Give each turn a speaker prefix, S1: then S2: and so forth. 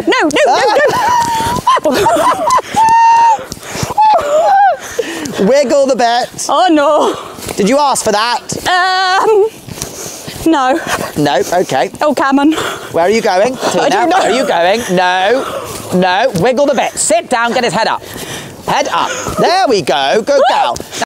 S1: Wiggle the bit.
S2: Oh no.
S1: Did you ask for that?
S2: No.
S1: No, okay.
S2: Oh, come on.
S1: Where are you going? Tina, where are you going? No, no, wiggle the bit. Sit down, get his head up. Head up. There we go, good girl.